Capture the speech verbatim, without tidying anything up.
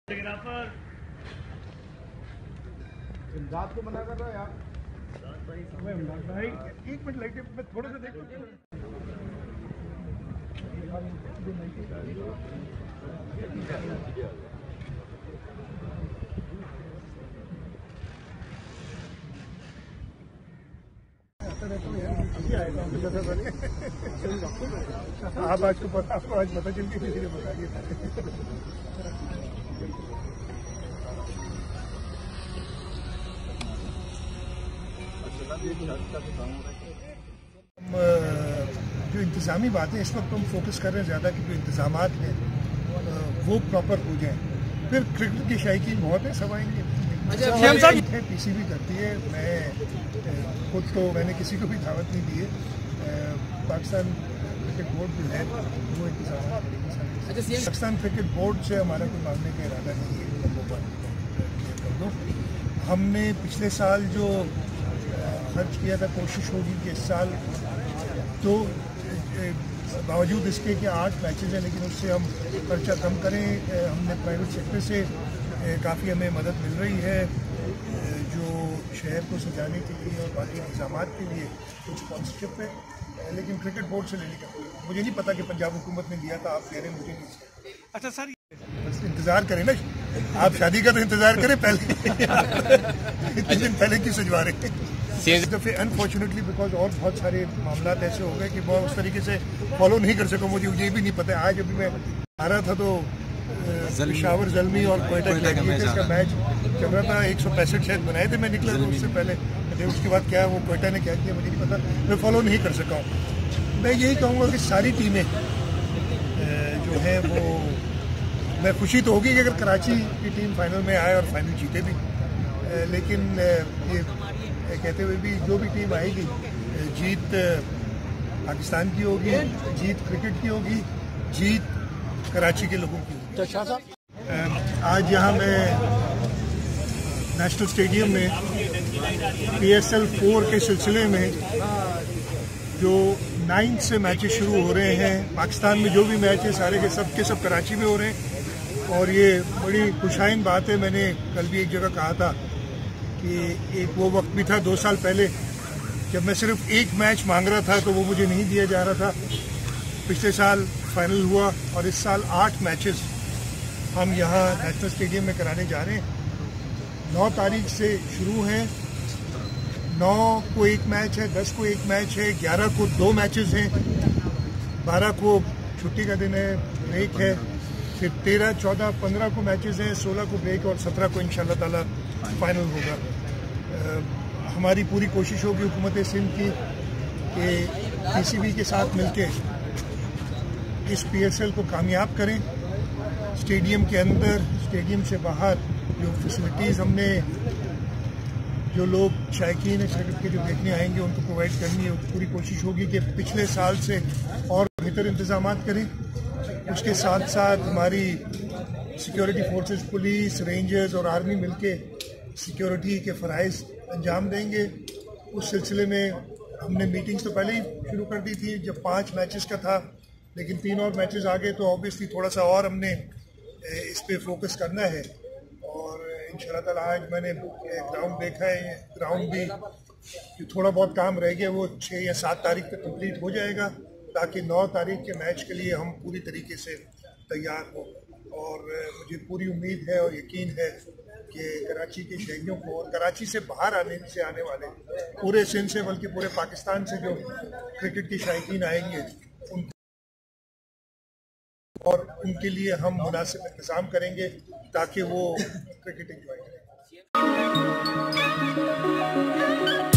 Photographer इमदाद को मना कर रहा है यार। भाई एक मिनट लाइट मैं थोड़ा सा देखो। आप आज को पता आपको आज पता चल के किसी ने बता दिया। जो इंतज़ामी बातें इस वक्त हम फोकस कर रहे हैं ज़्यादा कि जो इंतज़ामात हैं वो प्रॉपर हो जाएं। फिर क्रिकेट की शायकीन बहुत है, सब आएंगे। अच्छा पीसीबी करती है, मैं खुद तो मैंने किसी को भी दावत नहीं दी है। पाकिस्तान क्रिकेट बोर्ड जो है वो इंतजाम करेगी। पाकिस्तान क्रिकेट बोर्ड से हमारा कोई मांगने का इरादा नहीं है। कर दो, हमने पिछले साल जो खर्च किया था, कोशिश होगी कि इस साल तो बावजूद इसके कि आठ मैचेस हैं लेकिन उससे हम खर्चा कम करें। हमने प्राइवेट सेक्टर से काफ़ी हमें मदद मिल रही है जो शहर को सजाने के लिए और बाकी इंतजाम के लिए कुछ स्पॉन्सरशिप है, लेकिन क्रिकेट बोर्ड से लेने का मुझे नहीं पता कि पंजाब हुकूमत ने दिया था। आप कह रहे हैं मुझे नहीं। अच्छा सर, बस इंतज़ार करें ना, आप शादी का तो इंतज़ार करें पहले। इतने दिन पहले क्यों सजवा रहे हैं? इस दफ़े अनफॉर्चुनेटली बिकॉज और बहुत सारे मामला ऐसे हो गए कि मैं उस तरीके से फॉलो नहीं कर सका। मुझे ये भी नहीं पता। आज अभी मैं आ रहा था तो पेशावर ज़ल्मी और कोयटा का मैच चल रहा था। एक सौ पैंसठ शायद बनाए थे, मैं निकला था उससे पहले। उसके बाद क्या वो कोयटा ने क्या किया मुझे नहीं पता, मैं फॉलो नहीं कर सका हूँ। मैं यही कहूँगा कि सारी टीमें जो हैं वो, मैं खुशी तो होगी कि अगर कराची की टीम फाइनल में आए और फाइनल जीते भी, लेकिन ये कहते हुए भी जो भी टीम आएगी जीत पाकिस्तान की होगी, जीत क्रिकेट की होगी, जीत कराची के लोगों की होगी। आज यहाँ मैं नेशनल स्टेडियम में पीएसएल फोर के सिलसिले में जो नाइन्थ से मैचेस शुरू हो रहे हैं पाकिस्तान में, जो भी मैच है सारे के सब के सब कराची में हो रहे हैं। और ये बड़ी खुशाइन बात है। मैंने कल भी एक जगह कहा था कि एक वो वक्त भी था दो साल पहले जब मैं सिर्फ एक मैच मांग रहा था तो वो मुझे नहीं दिया जा रहा था। पिछले साल फाइनल हुआ और इस साल आठ मैचेस हम यहाँ नेशनल स्टेडियम में कराने जा रहे हैं। नौ तारीख से शुरू हैं, नौ को एक मैच है, दस को एक मैच है, ग्यारह को दो मैचेस हैं, बारह को छुट्टी का दिन है, ब्रेक है, फिर तेरह चौदह पंद्रह को मैचेस हैं, सोलह को ब्रेक और सत्रह को इंशाल्लाह ताला फाइनल होगा। आ, हमारी पूरी कोशिश होगी हुकूमत सिंध की कि पीसीबी के साथ मिलके इस पीएसएल को कामयाब करें। स्टेडियम के अंदर, स्टेडियम से बाहर जो फैसिलिटीज़ हमने, जो लोग शायकीन है क्रिकेट के जो देखने आएंगे उनको प्रोवाइड करनी है, पूरी कोशिश होगी कि पिछले साल से और बेहतर इंतजाम करें। उसके साथ साथ हमारी सिक्योरिटी फोर्सेस, पुलिस, रेंजर्स और आर्मी मिलके सिक्योरिटी के फ़राइज़ अंजाम देंगे। उस सिलसिले में हमने मीटिंग्स तो पहले ही शुरू कर दी थी जब पाँच मैचेस का था, लेकिन तीन और मैचेस आ गए तो ऑब्वियसली थोड़ा सा और हमने इस पे फोकस करना है। और इंशाल्लाह ताला आज मैंने ग्राउंड देखा है, ग्राउंड भी जो थोड़ा बहुत काम रह गया वो छः या सात तारीख तक कंप्लीट हो जाएगा ताकि नौ तारीख के मैच के लिए हम पूरी तरीके से तैयार हों। और मुझे पूरी उम्मीद है और यकीन है कि कराची के शहरियों को और कराची से बाहर आने से आने वाले पूरे सिंध से बल्कि पूरे पाकिस्तान से जो क्रिकेट के शायकीन आएंगे उन और उनके लिए हम मुनासिब इंतज़ाम करेंगे ताकि वो क्रिकेट एंजॉय करें।